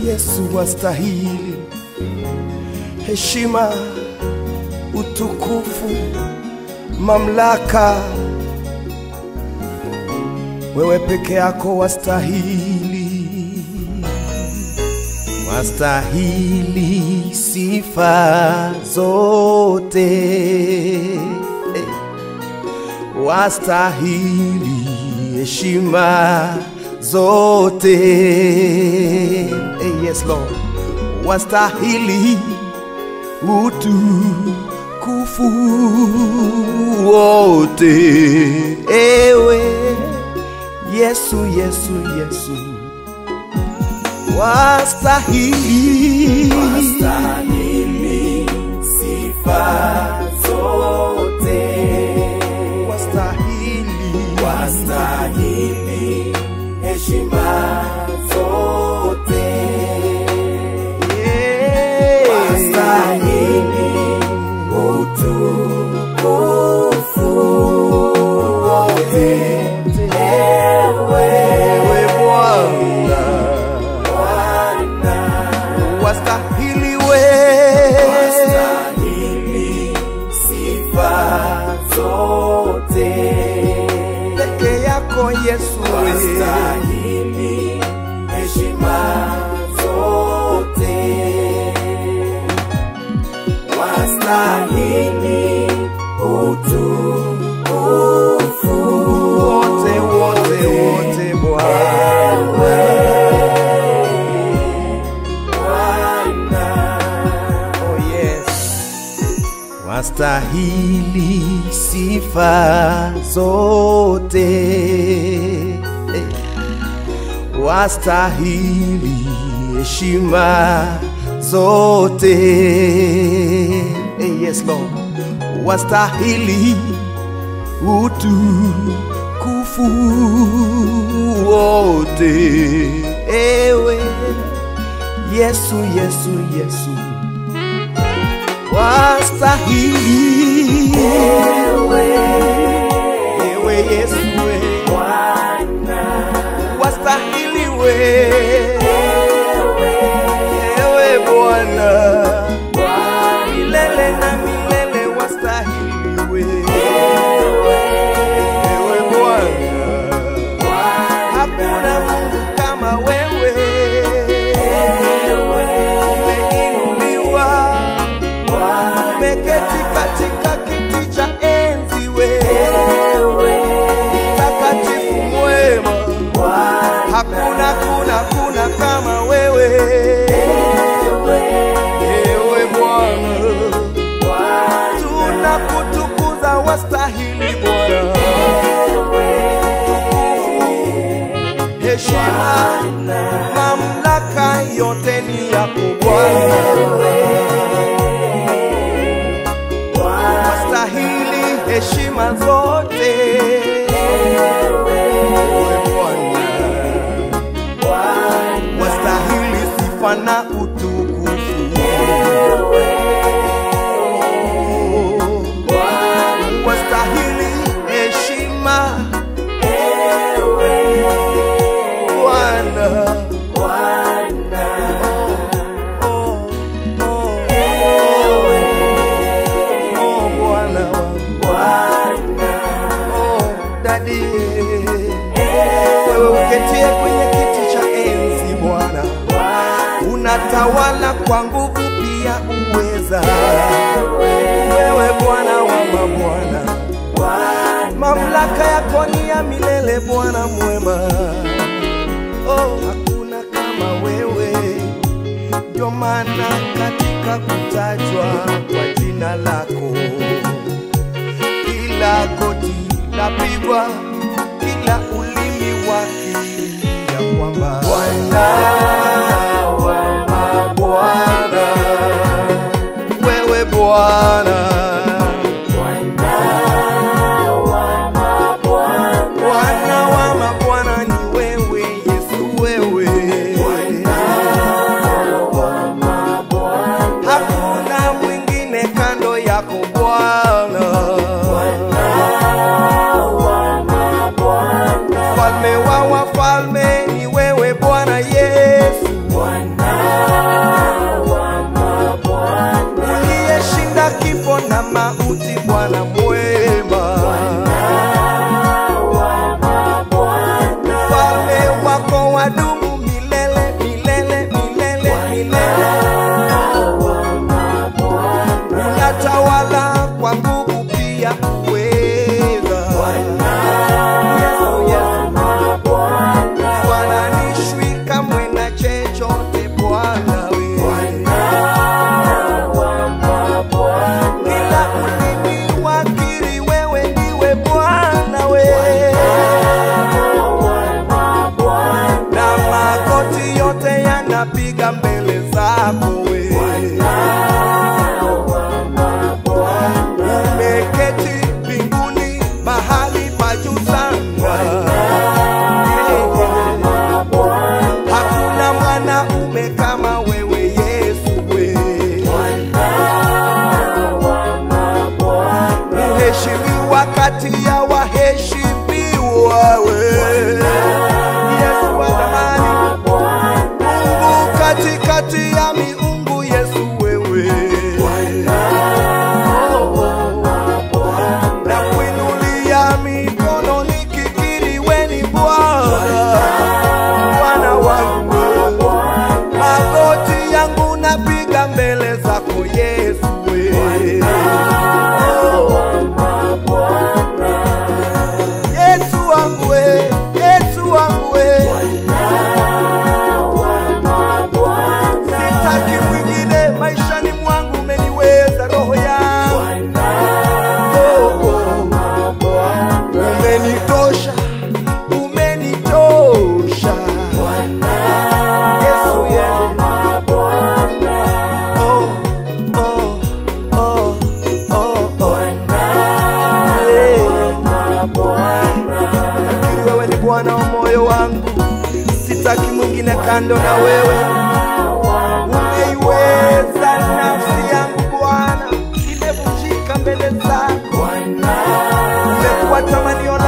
Yesu wastahili heshima, utukufu, mamlaka. Wewe peke yako wastahili, wastahili sifa zote, wastahili heshima zote. Yes Lord, wastahili utukufu wote. Ewe Yesu, Yesu, Yesu, wastahili, wastahili sifa zote, wastahili, wastahili heshima zote, yeah. Wastahili utukufu wote. Ewe Bwana, wastahili wastahili sifa zote. Peke yako Yesu, wastahili heshima zote, wastahili utukufu wote, wote, wote Bwana. Oh yes, wastahili sifa zote, wastahili heshima zote. Yes Lord, wastahili utukufu wote. Ewe Yesu, Yesu, Yesu, wastahili. Ewe Yesu, Bwana, wastahili ewe Bwana, milele na milele wastahili ewe Bwana, hakuna Mungu kama wewe, umeinuliwa, umeketi katika kiti cha enzi wewe, mtakatifu mwema, hakuna kama wewe, ewe Bwana, tunakutukuza, wastahili Bwana, heshima, mamlaka yote ni yako Bwana, wastahili heshima zote, ewe Bwana, wastahili sifa na utukufu, wastahili heshima, Bwana, Bwana, Bwana, Daddy, wewe uketie kwenye kiti cha enzi Bwana, unatawala kwa nguvu pia uweza, wewe Bwana wa mabwana, mamlaka yako ni ya milele Bwana mwema. Oh, hakuna kama wewe, ndio maana katika kutajwa kwa jina lako kila goti lapigwa, kila ulimi wakiri ya kwamba Bwana wa mabwana, wewe Bwana, Bwana wa mabwana ni wewe Yesu, wewe Bwana wa mabwana, hakuna mwingine kando yako Bwana, falme wa wafalme ni wewe Bwana, yeah. milele. Unatawala kwa nguvu pia uweza. Fananishwi kamwe na chochote Bwana wewe. Kila ulimi wakiri wewe ndiwe Bwana wewe. Na magoti yote yanapiga mbele zako wewe. Umeketi mbinguni mahali pa juu sana. Hakuna mwanaume kama wewe Yesu wewe. Uheshimiwa kati ya waheshimiwa wewe. Yesu wa thamani, Mungu katikati ya miungu, Yesu wewe. Na kuinulia mikono nikikiri wewe ni Bwana, Bwana wangu. Magoti yangu napiga mbele zako Yesu wewe. Yesu wangu wewe, Yesu wangu wewe. Sitaki mwingine maishani mwangu, umeniweza roho yangu. Umenitosha, umenitosha. Yesu yesu. Oh, oh, oh, oh, oh. Nakiri wewe ni Bwana wa moyo wangu. Sitaki mwingine kando na wewe. Umeiweza nafsi yangu Bwana, imevunjika mbele zako. Umekuwa tamanio